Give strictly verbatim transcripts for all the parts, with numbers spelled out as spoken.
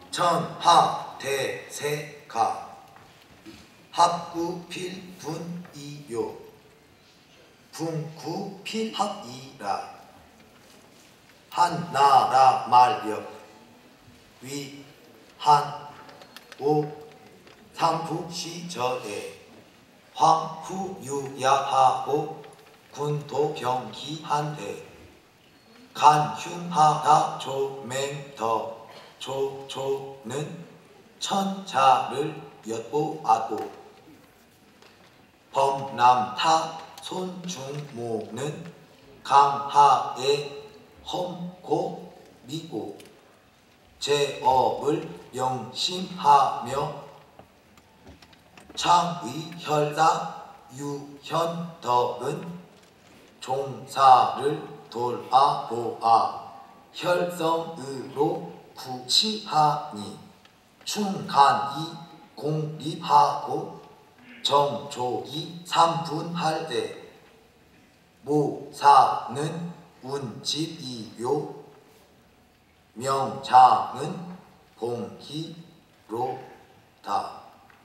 천하대세가 합구필분이요 분구필합이라 한나라 말역 위한오 삼국시절에 황후유야하고 군도병기한데 간흉하다 조맹더 조조는 천자를 엿보아도 범남타 손중모는 강하에 험고 미고 제업을 명심하며 창의혈사 유현덕은 종사를 돌아보아 혈성으로 구치하니 충간이 공립하고 정조이 삼분할 때 모사는 운집이요 명장은 봉기로다.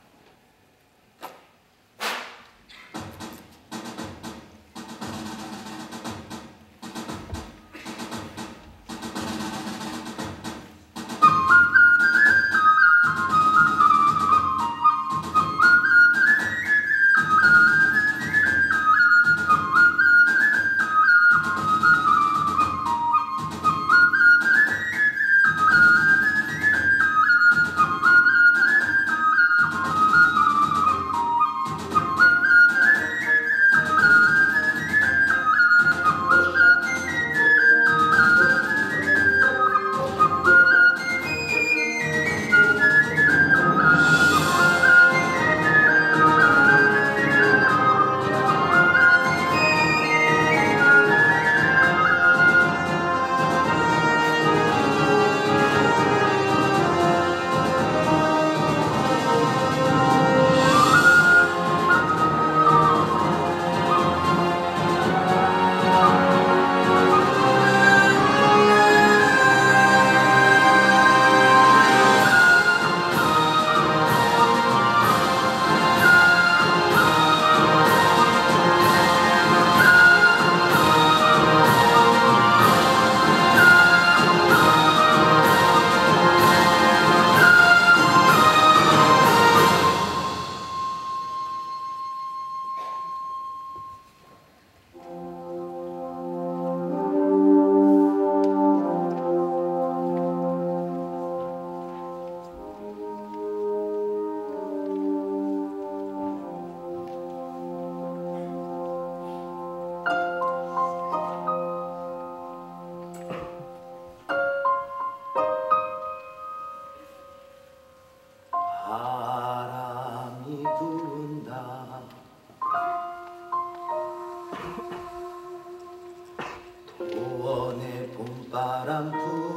바람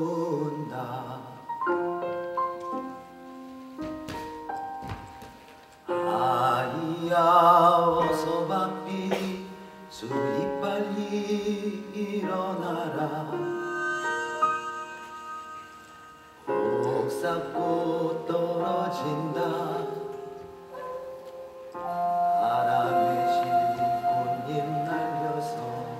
분다. 아이야 어서 바삐 수이 빨리 일어나라. 옥사꽃 떨어진다. 바람에 실린 꽃잎 날려서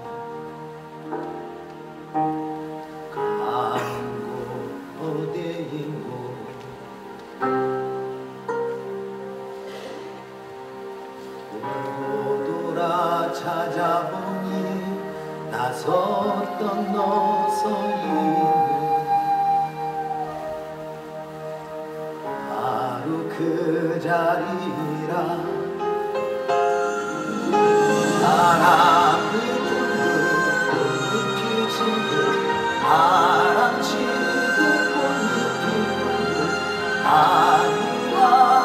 찾아보니 나섰던 너서이니 바로 그 자리라. 바람이 불고 꽃잎이 지고 바람 치고 꽃잎이 불고 아이와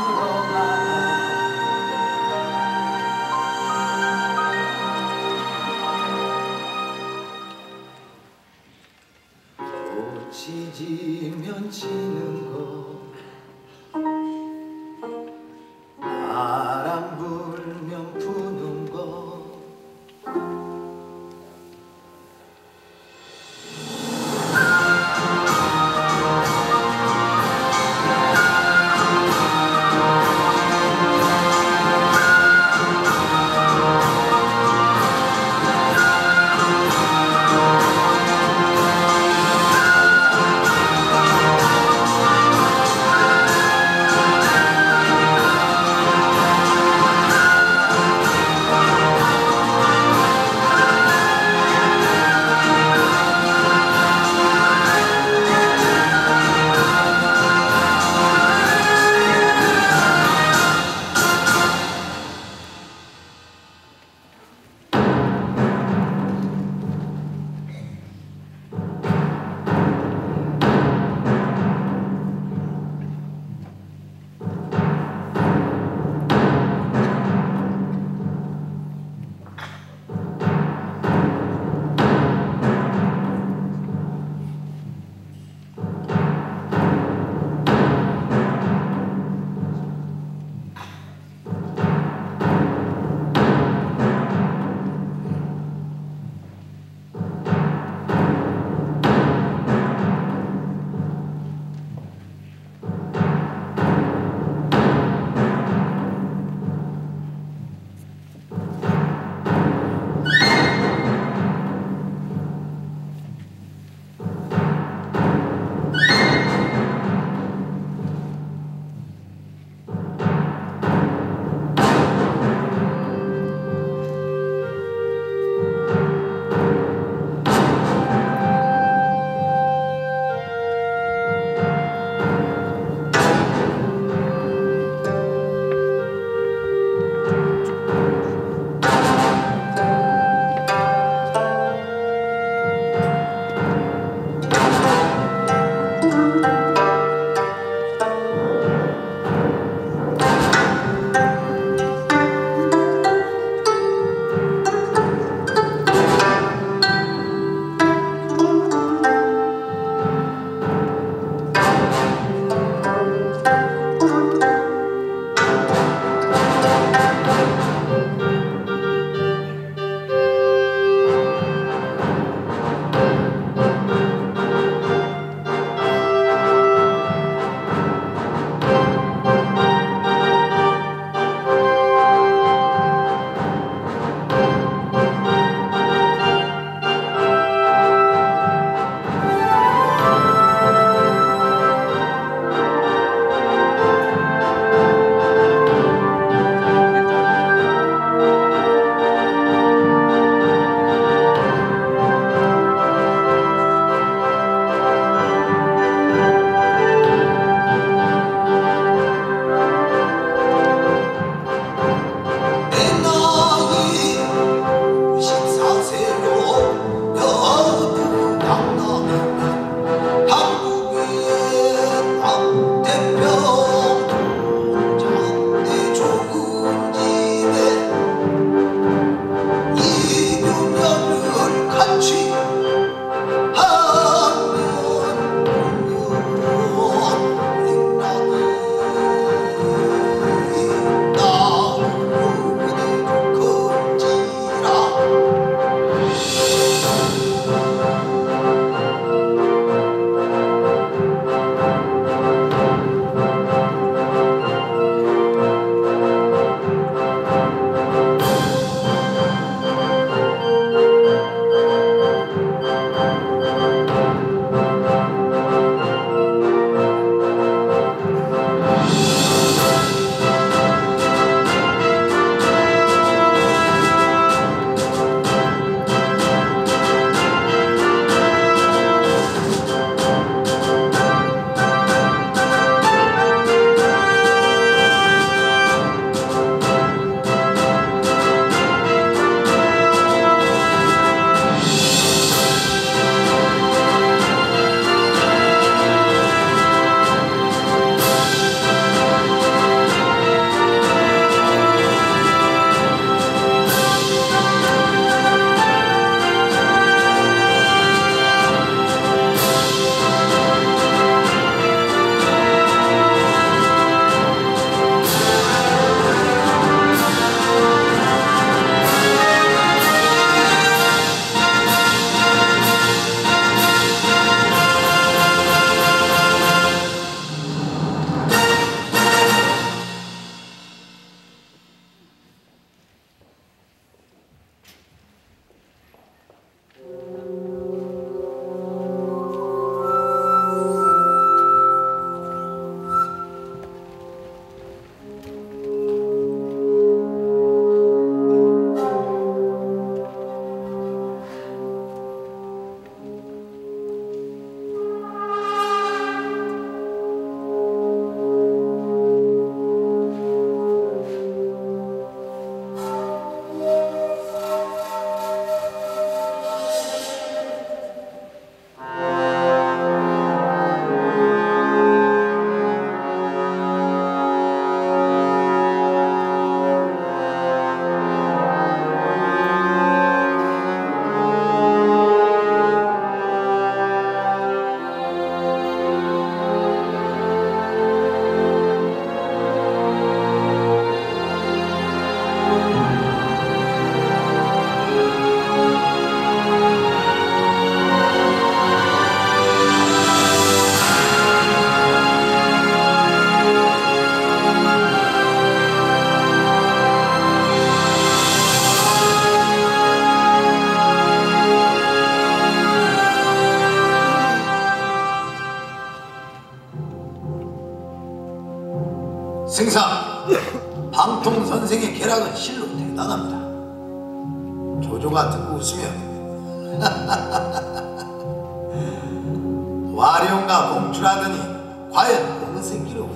지면 지는 거 바람 불면 부는 거 승상, 방통 선생의 계략은 실로 대단합니다. 조조가 듣고 웃으며 와룡과 공주라더니 과연 어느 새끼로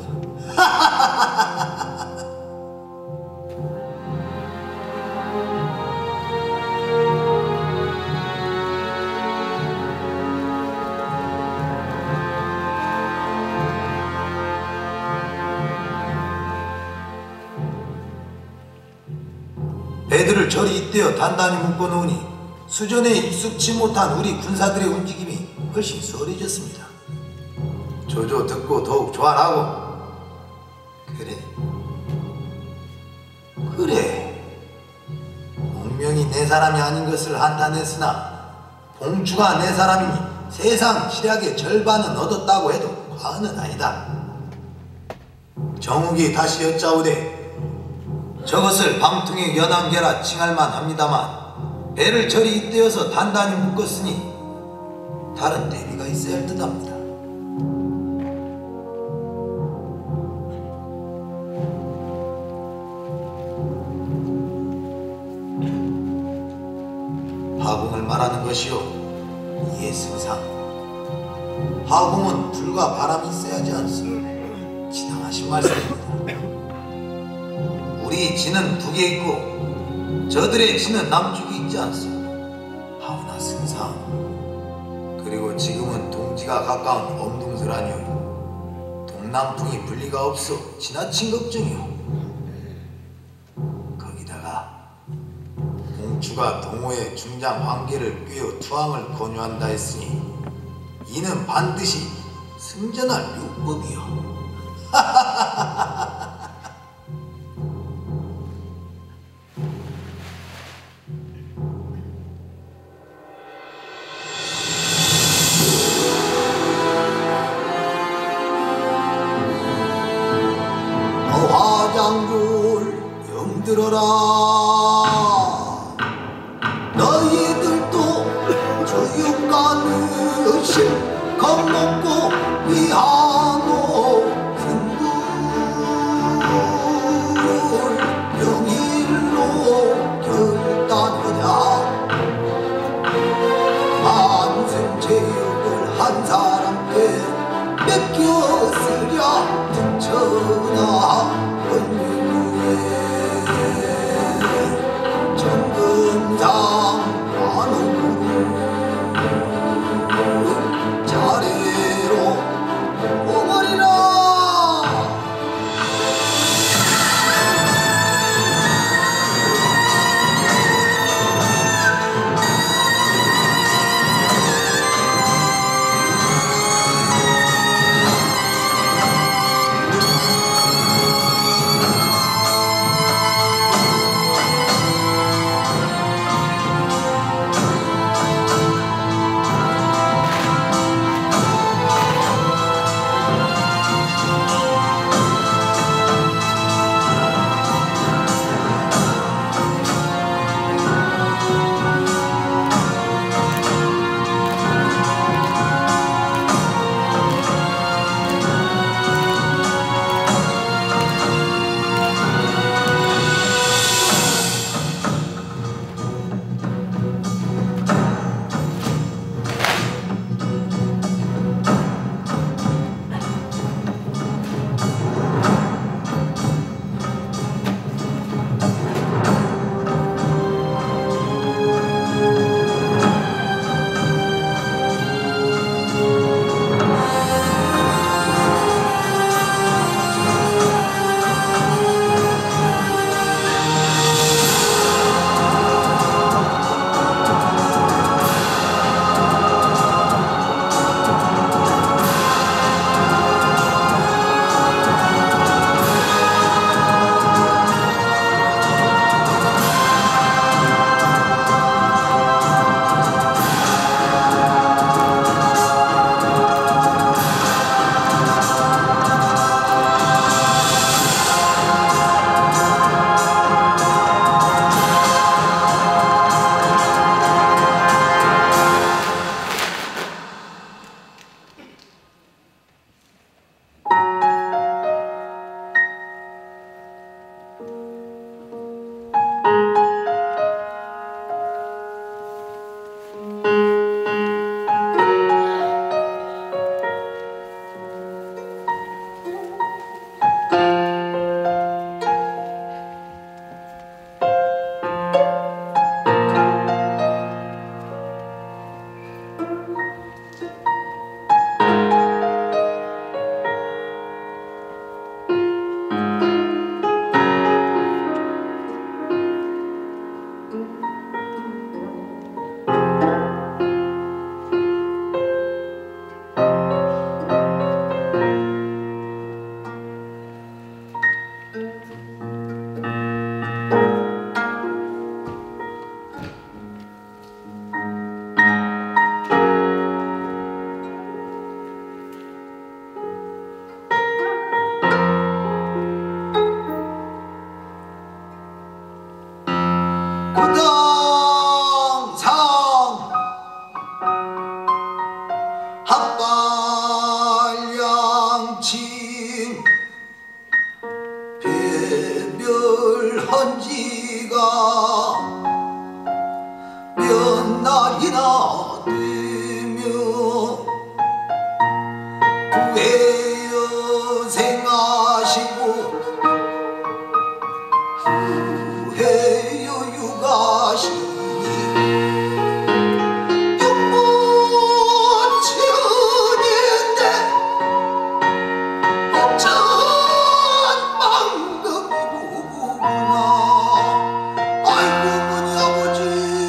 배들을 저리 잇대어 단단히 묶어놓으니 수전에 익숙치 못한 우리 군사들의 움직임이 훨씬 수월해졌습니다. 조조 듣고 더욱 좋아하고 그래 그래 분명히 내 사람이 아닌 것을 한탄했으나 봉추가 내 사람이니 세상 시략의 절반은 얻었다고 해도 과언은 아니다. 정욱이 다시 여짜오되 저것을 방통의 연한계라 칭할만 합니다만 배를 저리 잇대어서 단단히 묶었으니 다른 대비가 있어야 할 듯합니다. 하궁을 말하는 것이요. 이에 승상, 하궁은 불과 바람이 있어야지 않소. 지당하신 말씀입니다. 우리 진은 북에 있고 저들의 진은 남쪽에 있지 않소. 하오나 승상, 그리고 지금은 동지가 가까운 엄동설아니요 동남풍이 불리가 없어 지나친 걱정이요. 거기다가 봉추가 동호의 중장 황계를 꿰어 투항을 권유한다 했으니 이는 반드시 승전할 요법이요. 화장줄 영들어라. 너희들도 조육가는 실 겁먹고 위하노 승부를 명일로 결단하자. 만승체육을 한 사람께 뺏겼으랴 등천하 원유에 정금상 관우를 자리로 오머리라. 망친 배별한 지가 몇 날이나 되며 부해여생하시고 후해여 육아시니 육모천인데 천만금이구나. 아이고 어머니 아버지.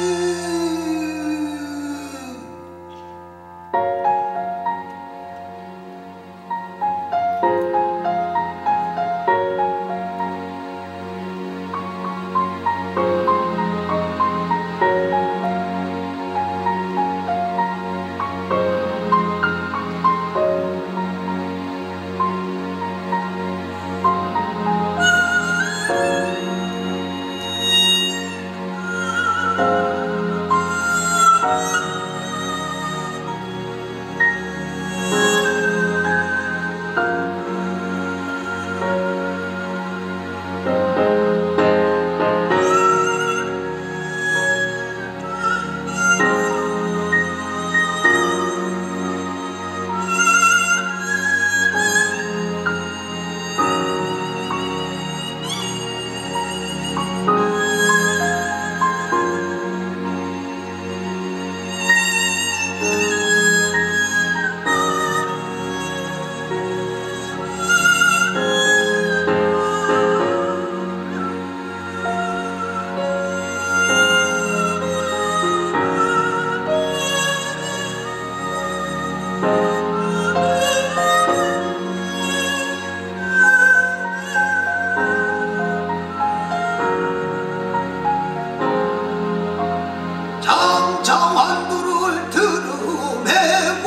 장차환두를 들으매고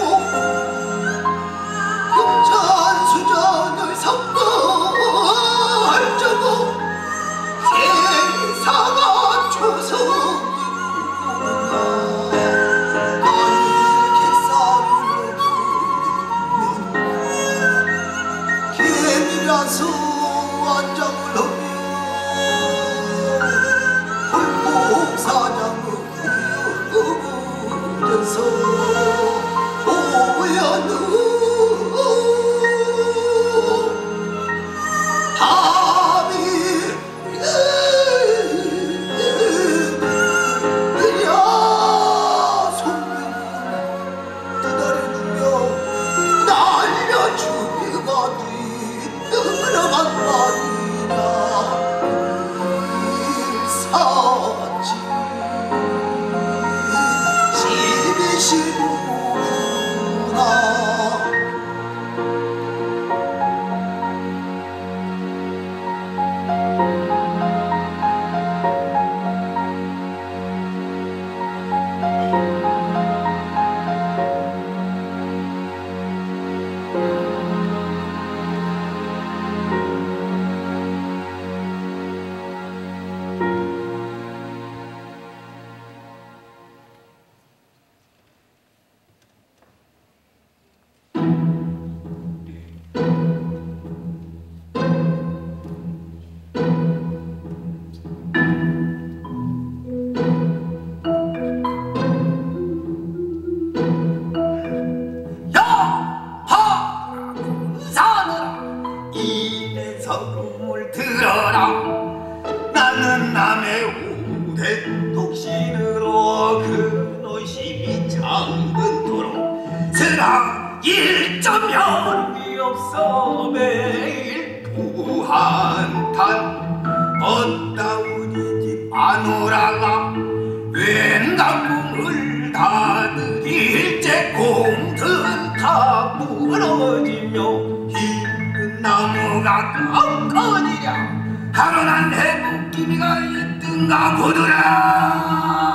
금전수전을 섞어할 적고 세상아 초성이구나. 나는 갯살을 먹으면 개미라서 완장을 하며 홀복사장을 구여서 오야는 밤이 야 손님을 떠다려주며 날려주기가 뒤떨어간 말이냐. 일사지 집이시구나. 성금을 들어라. 나는 남의 우대 독신으로 근호심이 잠근도록 스랑 일점혈이 없어 매일 부한탄 어따우니 집 마누라가 웬강궁을 다들일째 공든 다 무너지며 나무가 꺾어지랴. 하루난 해묵기미가 있든가 보더라.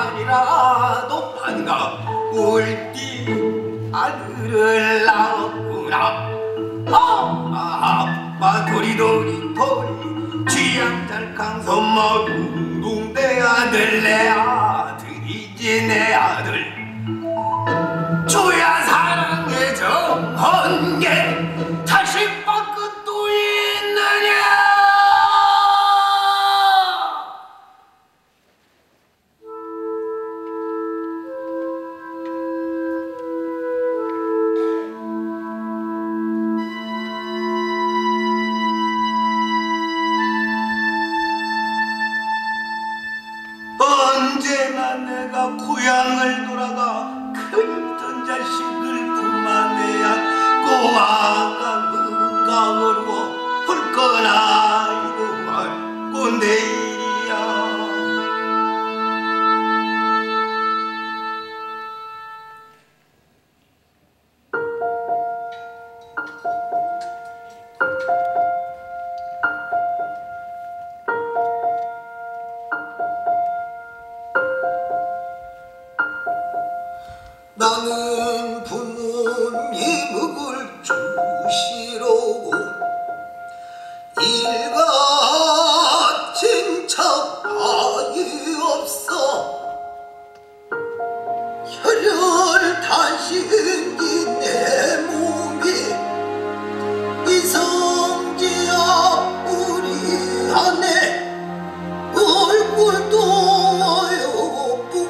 아니라도 반가울띠 아들을 낳았구나. 아, 아빠 도리도리 도리 취향잘캉 선마 둥둥 내 아들 내 아들이지 내 아들. 주야 사랑의 정헌게 자식밖에 또 있느냐. 언제나 내가 고향을 돌아가 크던 자식을 품 안에 안고 아까 그 강으로 훌거나 이루고 내일이야. 나는 부모님을 주시러 일같은 척하기 없어. 혈혈 다신긴 내 몸이 이성지야 우리 안에 얼굴도 어여쁘고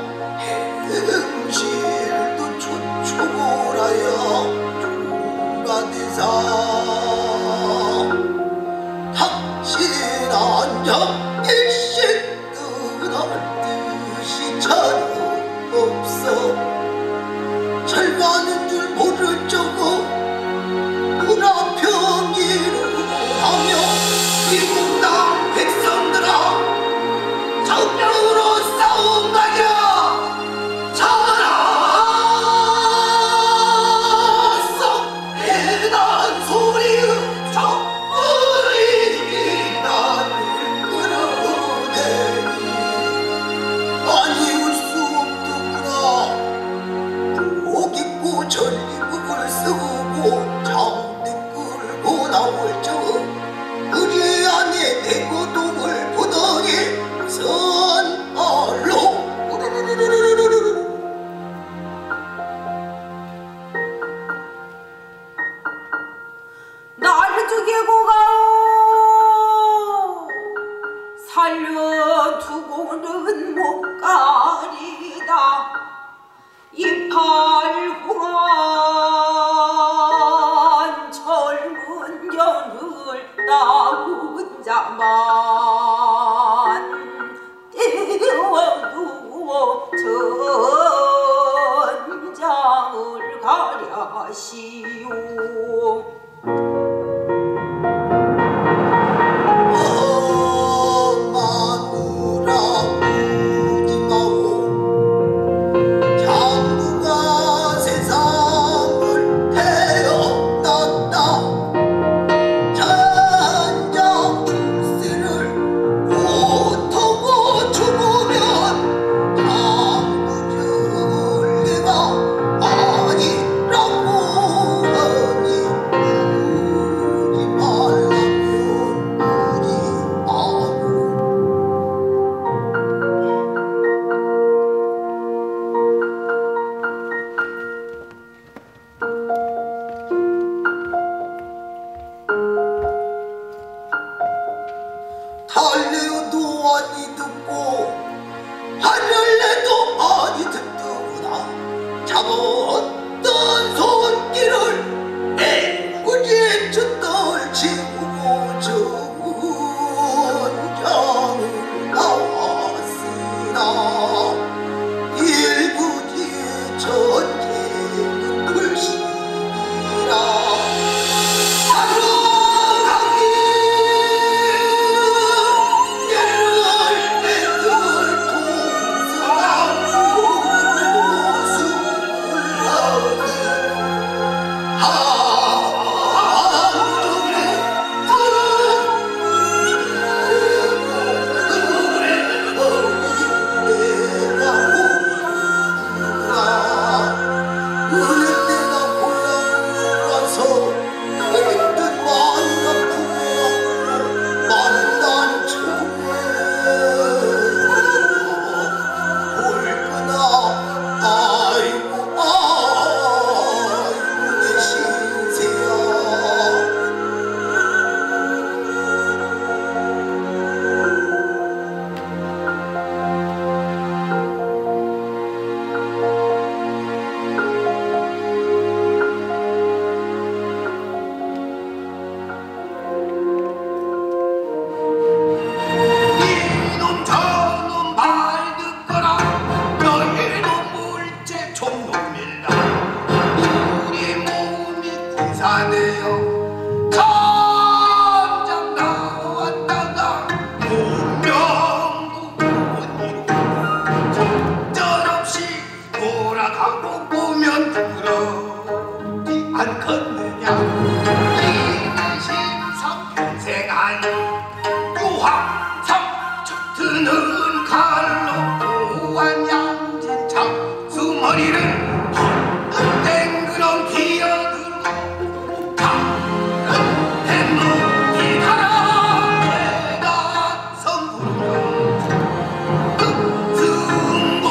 행실도 촌초라야 중간대사. 당신 안녕 일식 떠날 듯이 차려 없어. 절가는 줄 모를 적어 문화평이로 하며 미국 땅 백성들아 정령으로 싸움하자. 잘았어 대단 소리의 적군이 나를 끌어내니 아니울 수 없더구나. 복 입고 전리품을 쓰고 장대 끌고 나올 적 우리 안에 대고동을 보더니 선알로 나를 죽이고 가오. 살려두고는 못 가리다. 이팔후한 젊은 년을 나 혼자만 떼어두고 전장을 가랴시오. 마누라 우지마오. 장부가 세상을 태어났다. 전장 출세를 못하고 죽으면 장부 전례가 아니라고 화성 드는 칼로 보안 양진 장수머리를 땡그렁 기어들고 다른 뱃목이 달아 선부르며 승복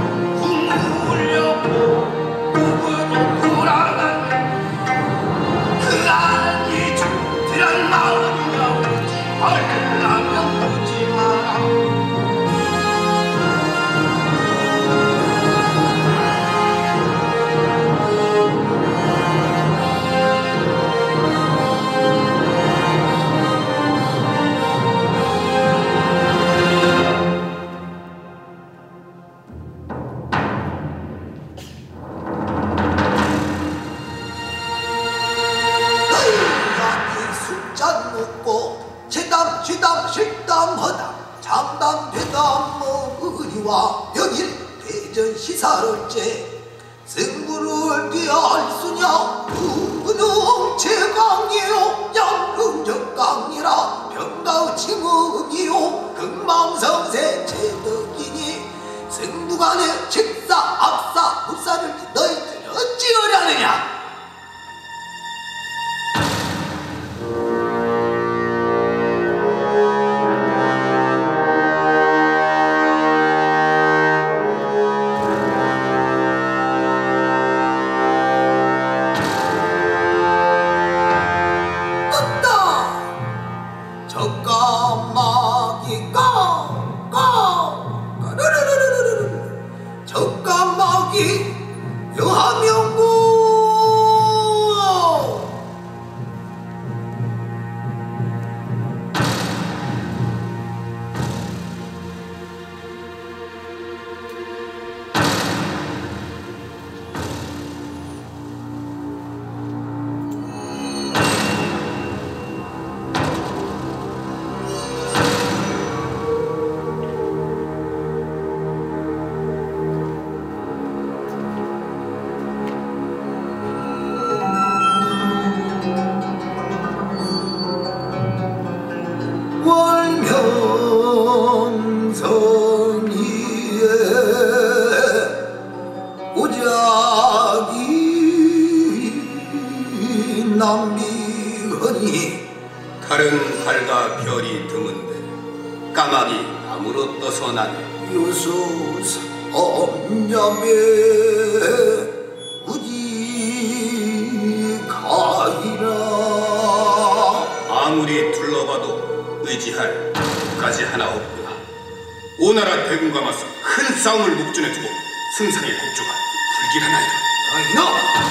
궁울려고 우으로 돌아가는 그 안이 죽들한 마음이여 오지 말라면 오지 마라. 술잔 먹고 che담 취담 실담하다 장담 되담 먹으리와 여길 대전 시사를째 승부를 뒤할 수냐 은웅 최강이요 양금적강이라 병가의 칭음이요 금망성세 제덕이니 승부간의 책사 압사 불사를 너희들 어찌하려느냐. 다른 달과 별이 드문데 까마귀 나무로 떠서 나네. 요소 삼냠에 우지 가이라. 아무리 둘러봐도 의지할 것까지 하나 없구나. 오나라 대군과 맞서 큰 싸움을 목전에 두고 승상의 국조가 불길하나이다. 아, 이놈!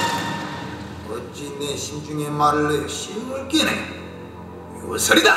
어찌 내 심중의 말을 내 시험을 끼네. 요설이다!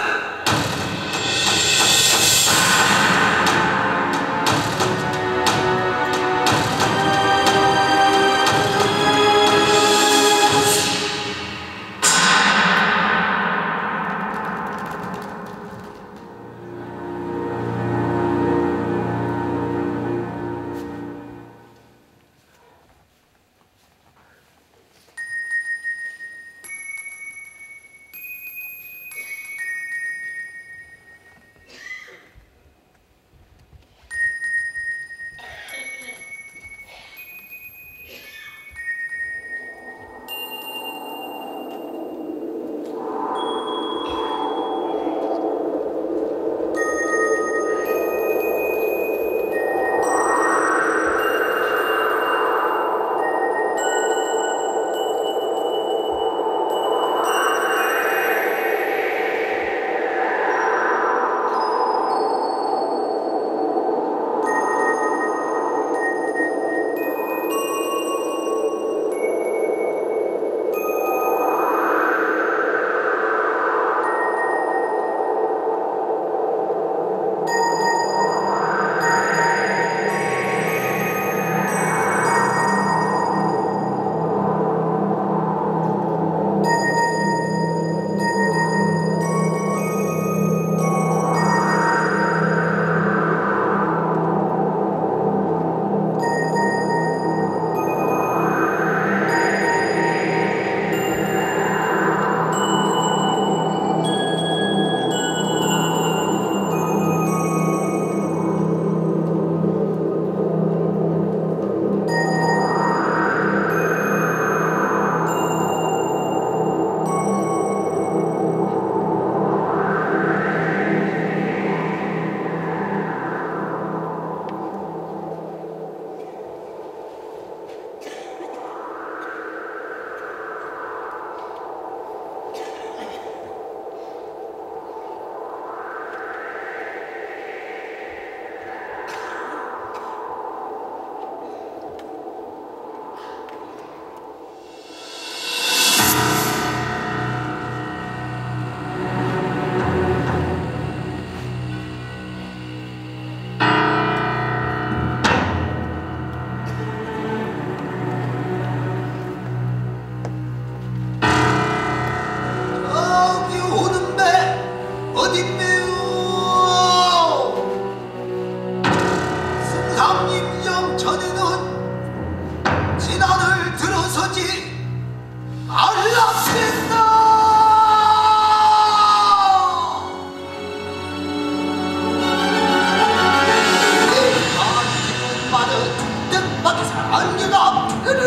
밖에서 안개가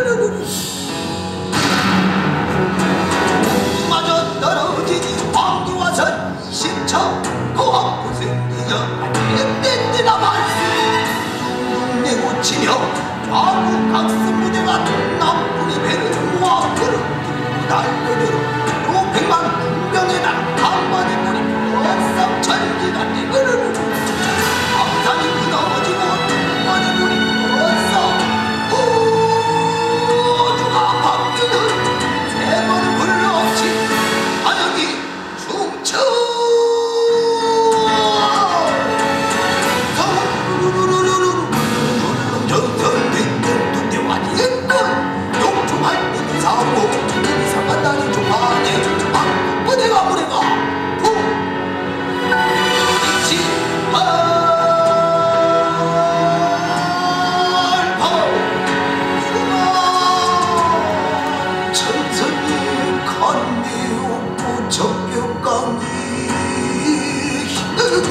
마저 떨어지니 왕기와선 이십 차 고압고 생기여 땡땡이나 말씀 내고 치며 좌우 각성 무대가 나쁘니 배를 모아 그릇 달려들어 또 백만 군병의 날 한번에 물이 벌썩 전기가 내그르르 앞산이 무너지고 한번에 물이 벌썩 우주가 바뀌는 세 번 불러치 안역이 중천 서울루루루루루루 전선 뒷뜰 두대와 뒤끝 용중할 때는 사고 이상한 날이 조만에 부대가 무대가 푹 이치 알파 수마 천선이 간미 없고 적벽강이 우리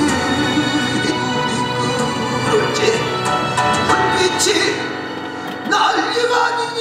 그럴지 불빛이 난리가 아니냐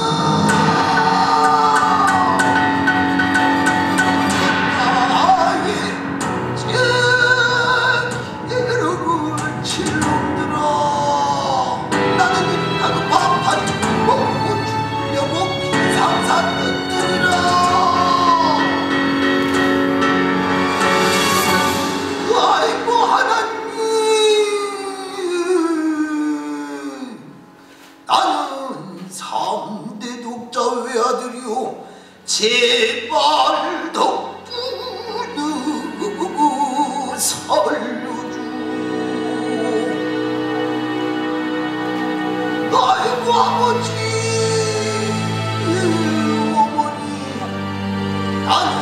제발 덕분으로 살려줘. 아이고 아버지 어머니 나는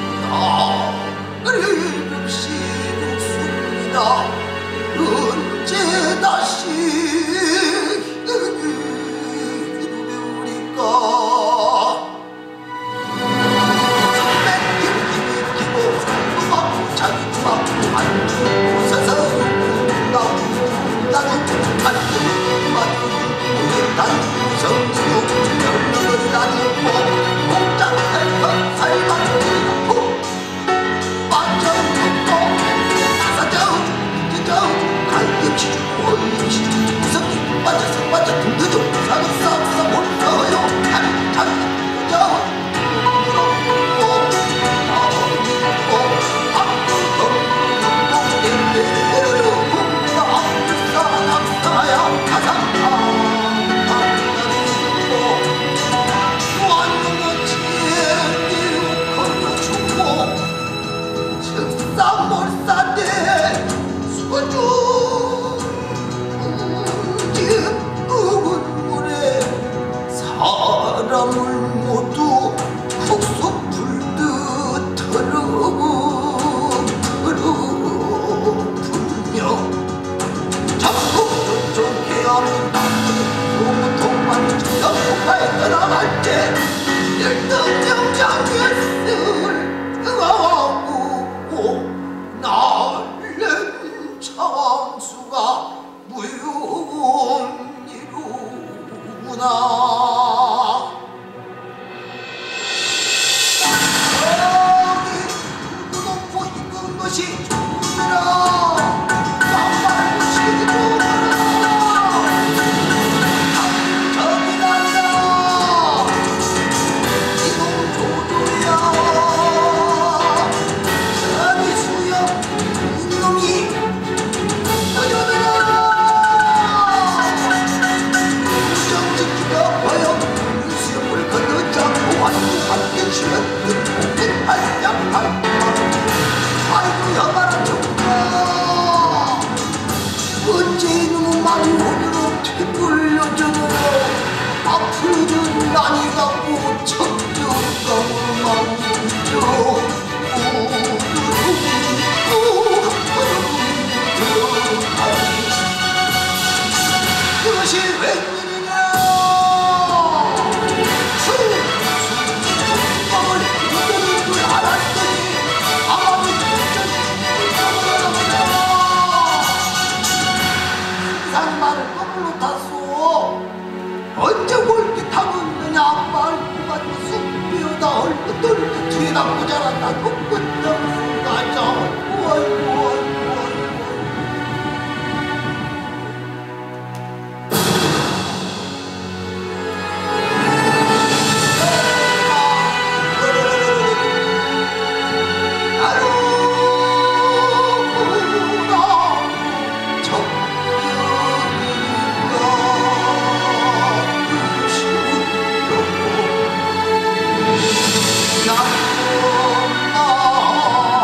나를 없이 죽습니다. 언제 다시 이루리까. Go! 언제 올게 타겠느냐 말고 가지고 쑥비어다 헐벗들 뒤에다 모자란다 헛것도 가자 아이고 아이고 아이고 나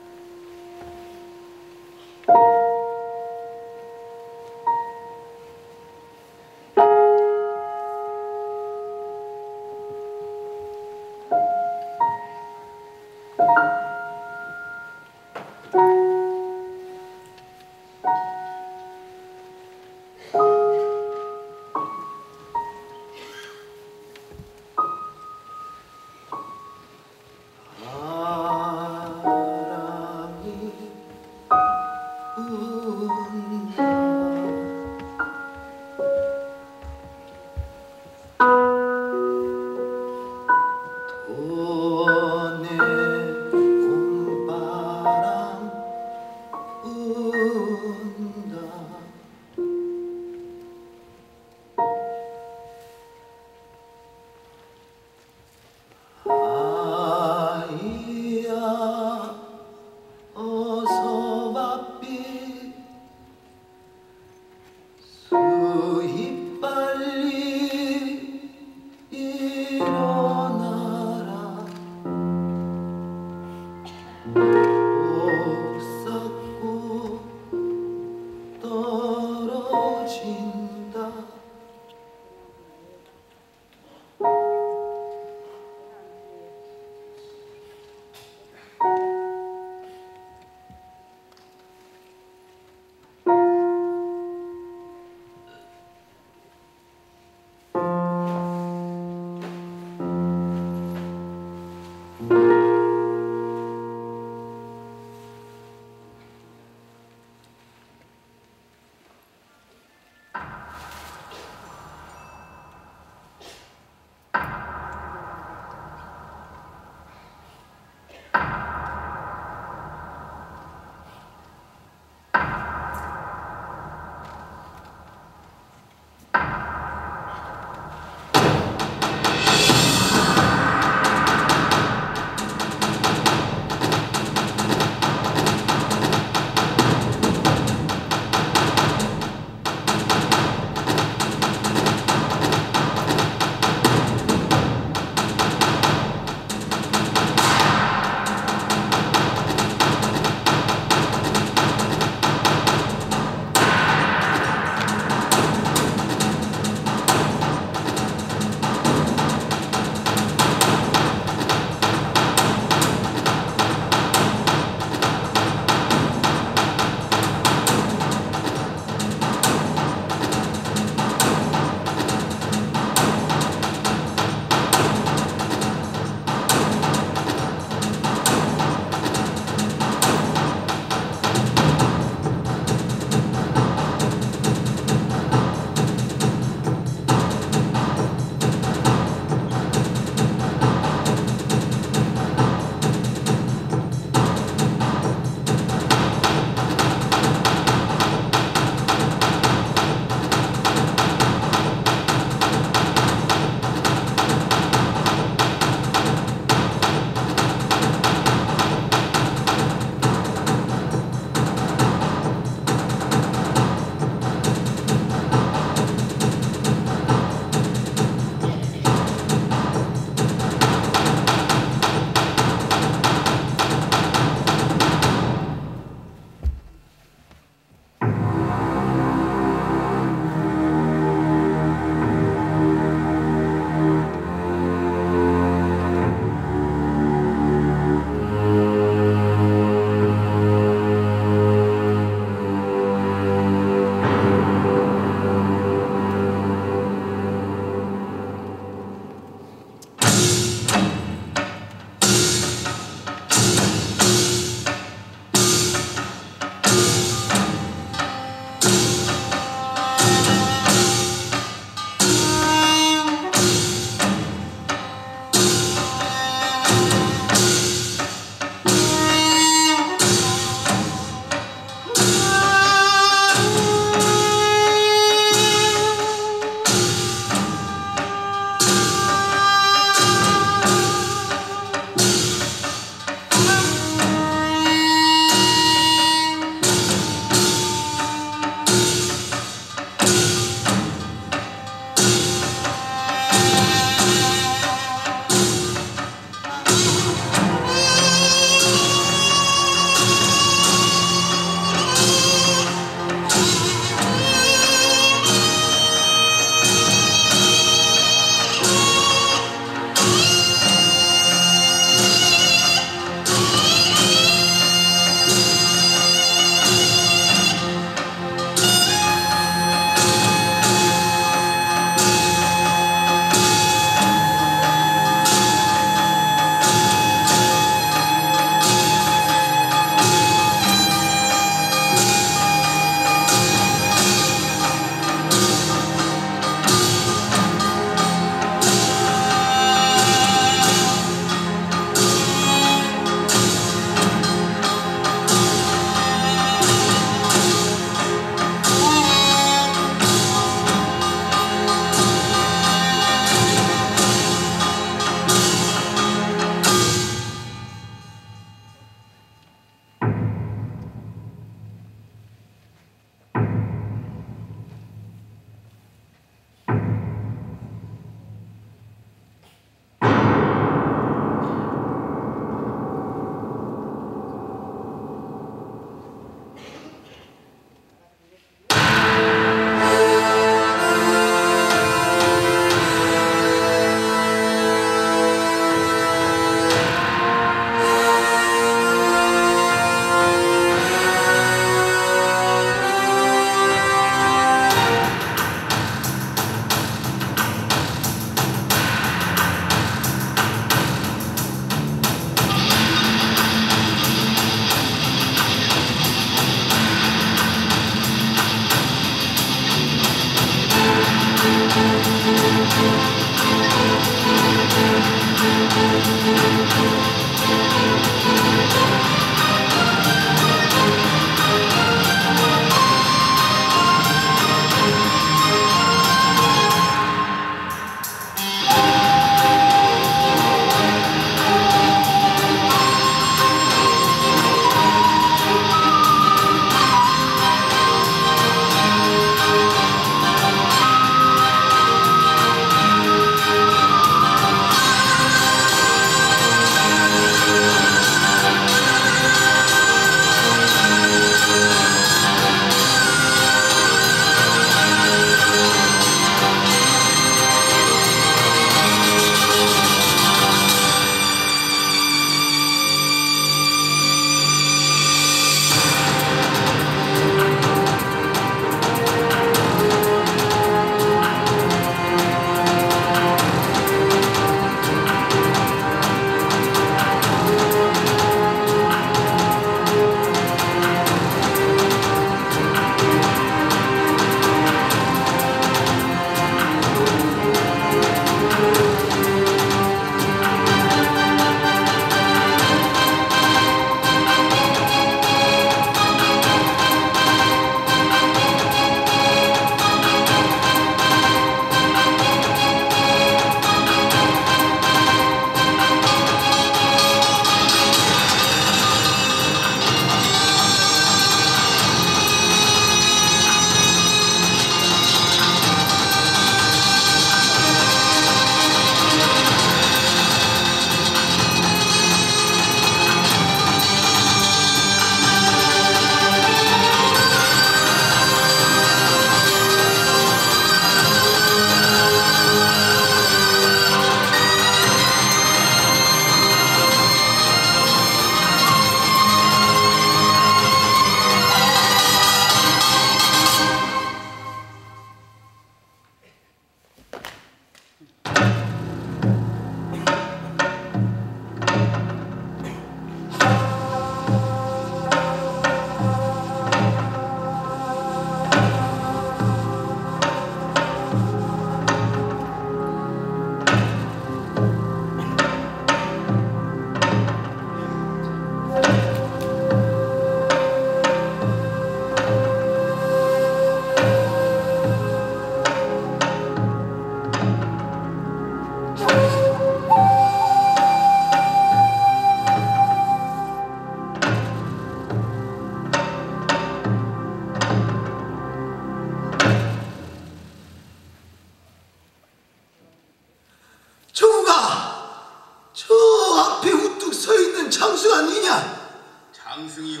장승이요.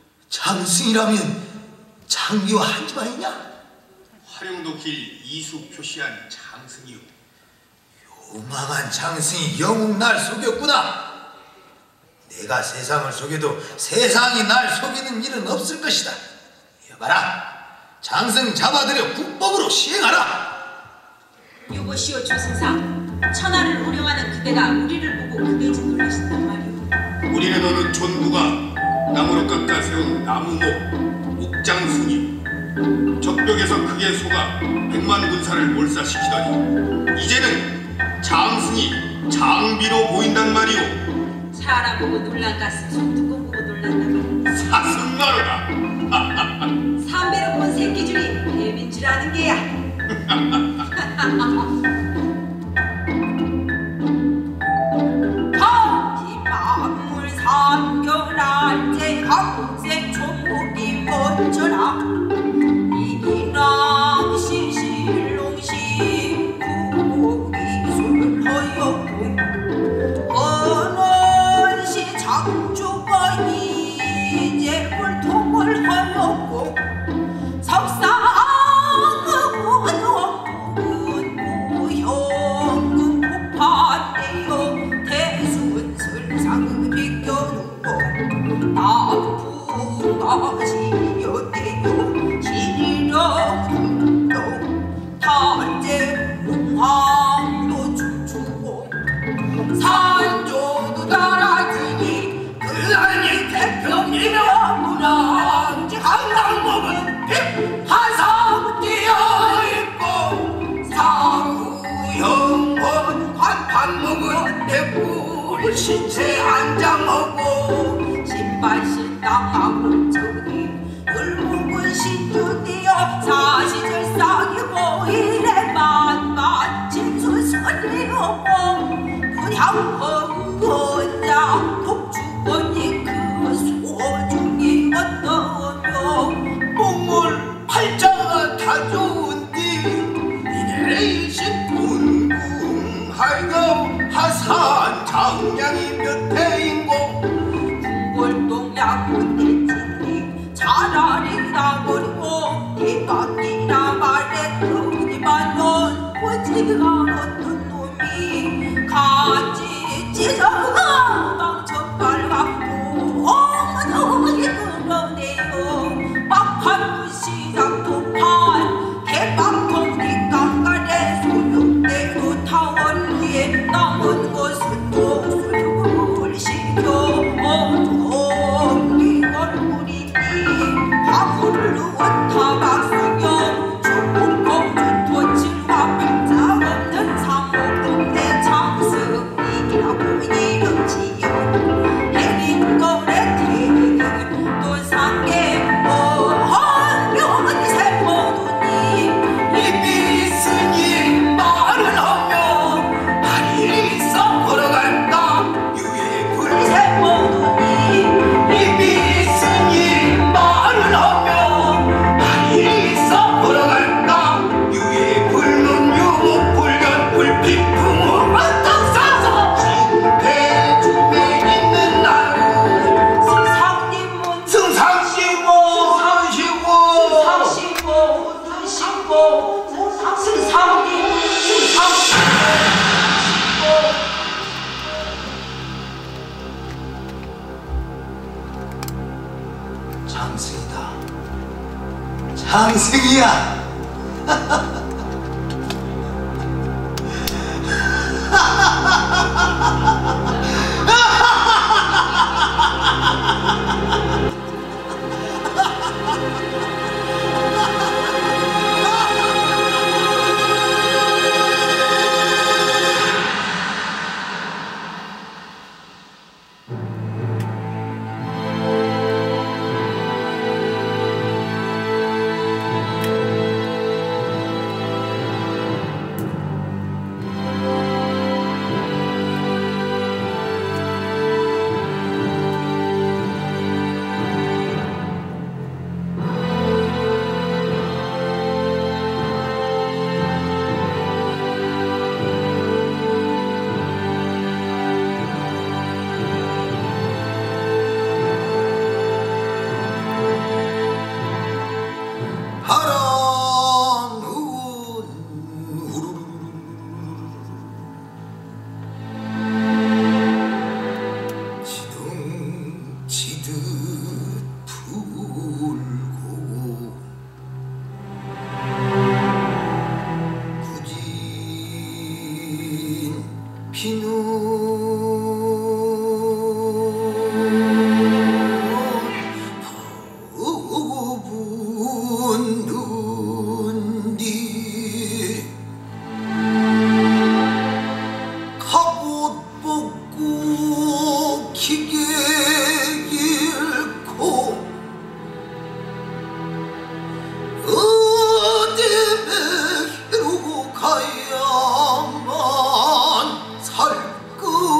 장승이라면 장기와 한지만이냐? 활용도 길 이수 표시한 장승이요. 요망한 장승이 영웅 날 속였구나. 내가 세상을 속여도 세상이 날 속이는 일은 없을 것이다. 여봐라, 장승 잡아들여 국법으로 시행하라. 여보시오 조승상, 천하를 우려하는 그대가 우리를 보고 그대지 놀라신단 말이오. 우리는 어느 촌부가 나무로 깎아 세운 나무목 옥장승이 적벽에서 크게 속아 백만 군사를 몰살시키더니 이제는 장승이 장비로 보인단 말이오. 사람 보고 놀란 가슴 손뚜껑 보고 놀란다 말이오. 사슴마루다. 삼배로 본 새끼 중이 뱀인 줄 아는 게야. 한지만물 삼결할 때 각색 총목이 먼저라. 이낭시 실롱시 구기술 허였고 언원시 장주가 이제 불통을 하였고 석상은 무효 그 신체 안장하고 신발 신당하고 저기 을목은 신주되어 사시절 싹이고 이래 만만 진수설이오고 그냥 혼자 독주언니 그 소중히 어떠며 몽골 팔자가 다 좋은데 이내 신분궁하여 하산 장량이 몇 해인고 궁궐동양 못했지 차라리 나버리고 대박이라 말했더니만 넌 보지가 어떤 놈이 같이 찢어가 방천 빨갛고 어머니 끌어내요 막판 시장 도판 개방통 뒷강가래 소용대로 타원 위에 남은 것은 독수를 시켜 어두운 얼굴이니 화물을 원타박수경 중국공주 토칠과 팔자 없는 상호군대 장승이라고 이름지요 해린 거래 또 상계 어명은 세포도니 입이 있으니 말을 하며 발이 있어 걸어간다 유의 불 세포도니 입이 있으니 말을 하며 발이 있어 걸어간다 유의 불문 유목 불견 불빛풍호 어떡사서 진대중에 있는 나를 승상님은 승상시고 승상시고 상시고 드시고 승상님 승상시고 장승이다. 장승이야. 가야만 살 것.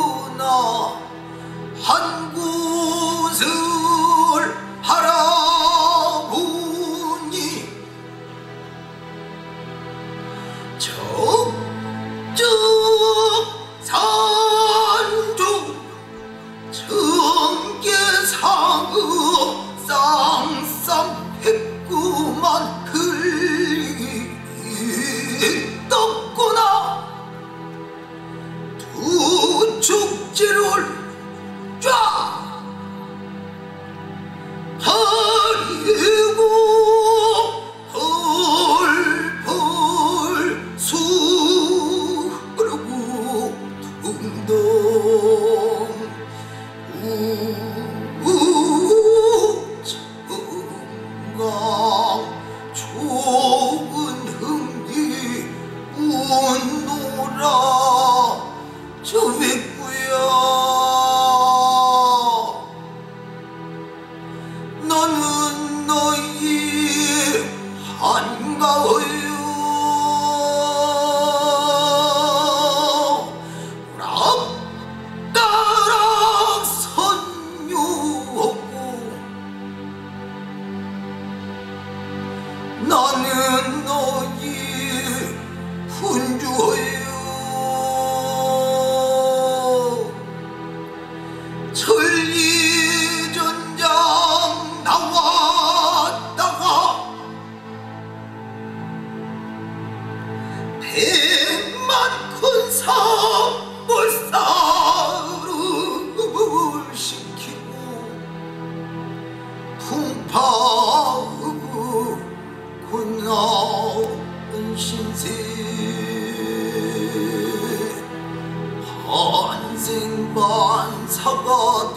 천사가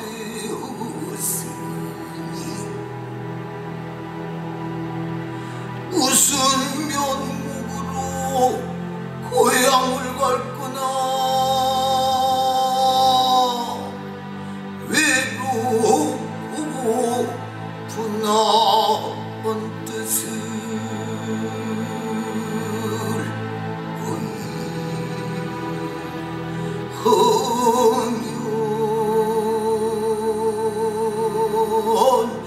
되었으니 무슨 면목으로 고향을 갈 거나 외로우고 분한 뜻을 허면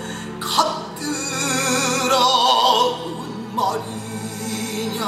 같으라운 말이냐.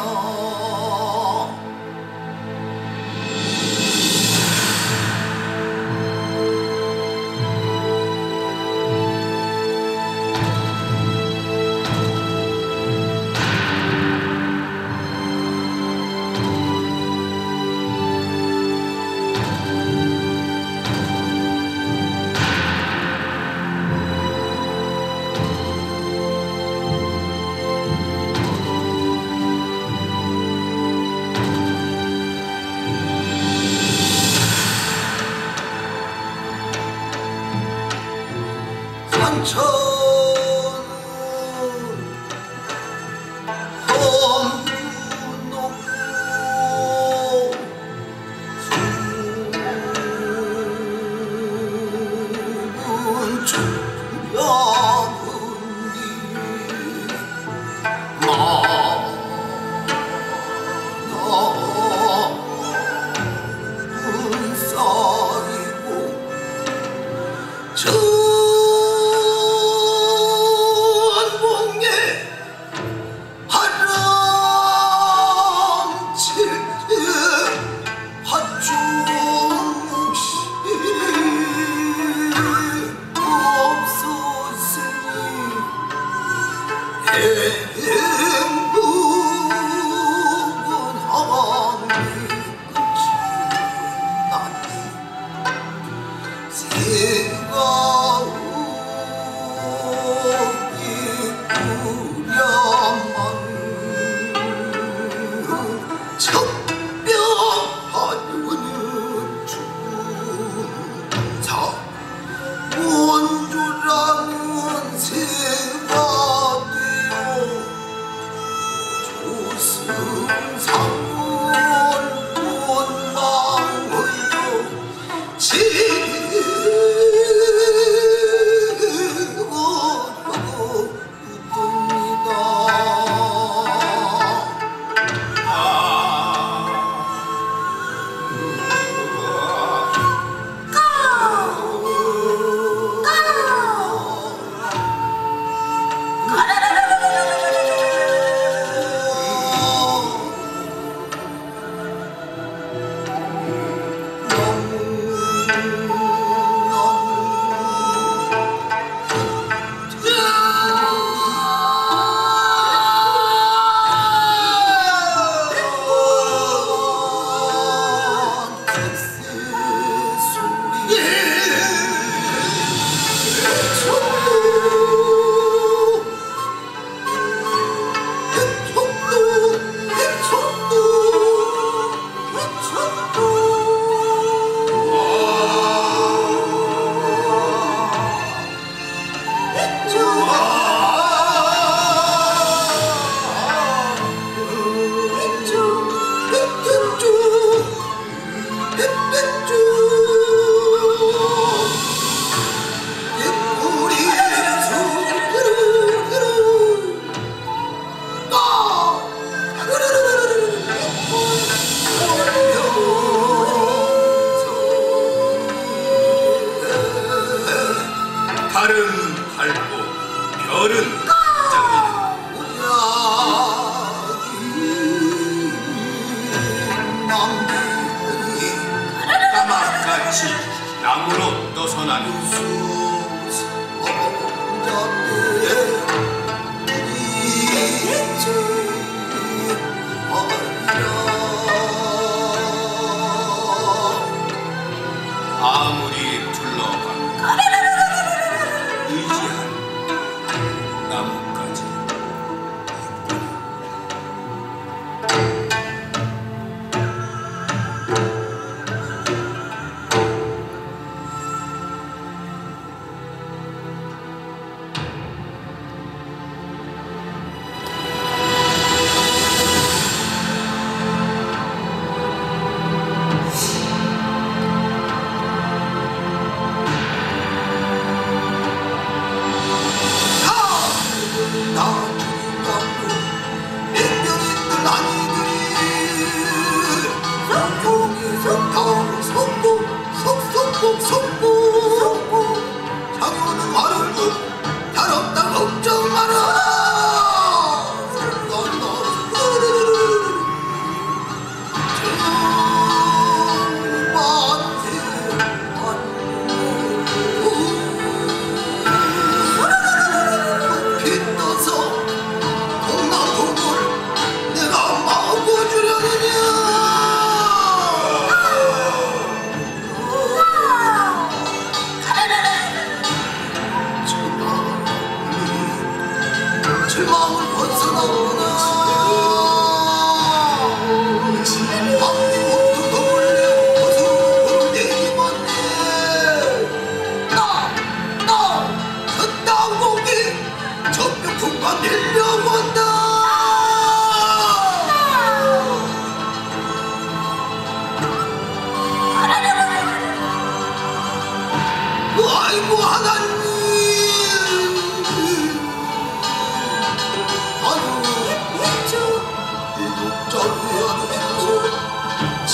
산천은 험두놓고 숨은 춘향은디 많아눈 쌓이고 저 원조라는 새가 되어 조승상을 원망하여 지워하고 있습니다. 달은 밝고 별은 까마같이 나무로 떠서 나는 아무리 둘러간 의지한 나무까지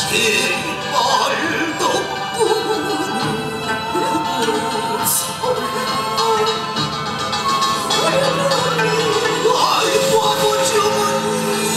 제발 너뿐 아이고 아버지 어머니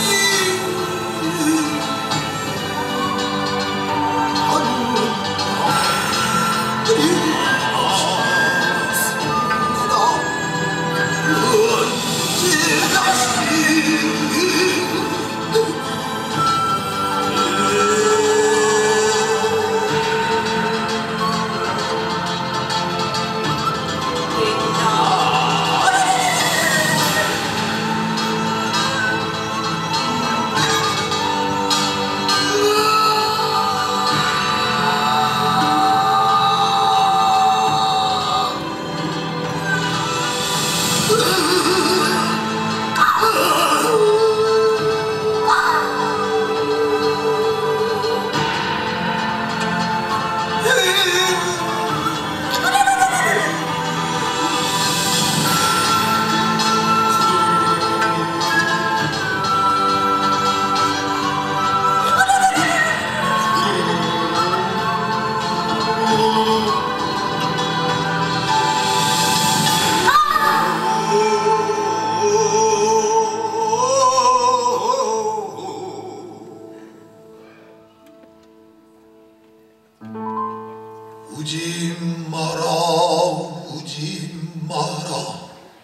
우지 마라 우지 마라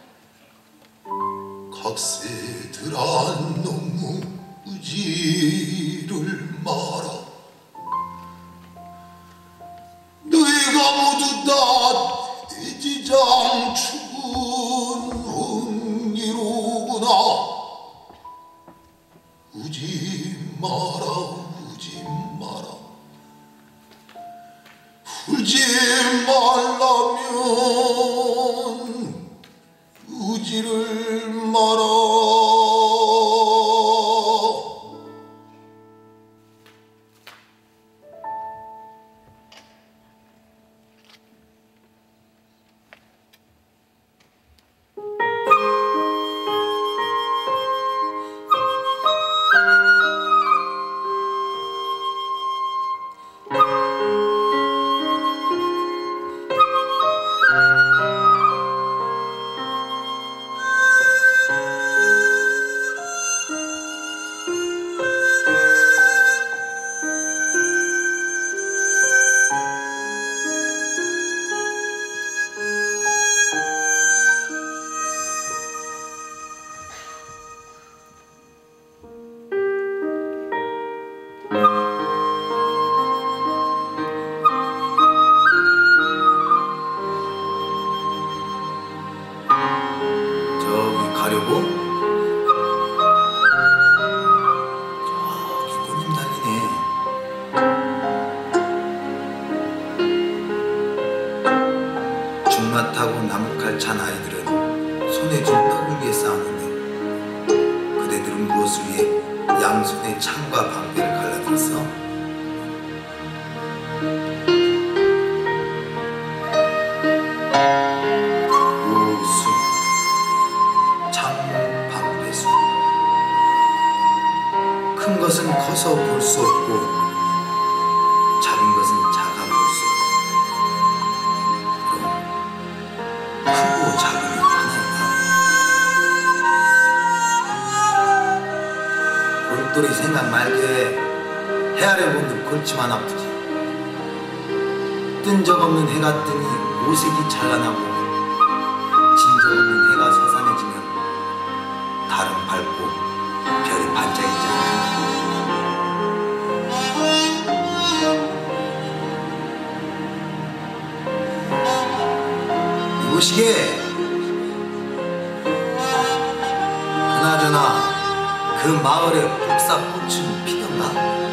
각세들아 너무 우지를 마라 너희가 모두 다 돼지장 죽은 흥이로구나 우지 마라 우지 마라 울지 말라면 우지를 마라 가려고? 저기 꽃님 달리네. 중마타고 나무칼 찬 아이들은 손에 준 떡을 위해 싸우는데 그대들은 무엇을 위해 양손에 창과 방패를 갈라들었어? 큰 것은 커서 볼 수 없고 작은 것은 작아 볼 수 없고 그럼 크고 작음이 하나인가? 골똘히 생각 말게. 해 아래 본들 골치만 아프지. 뜬 적 없는 해가 뜨니 오색이 찬란하고 진 적 없는 해가 서산해지면 달은 밝고 별이 반짝이지 않는다. 이보시게. 그나저나 그 마을에 복사꽃은 피던가?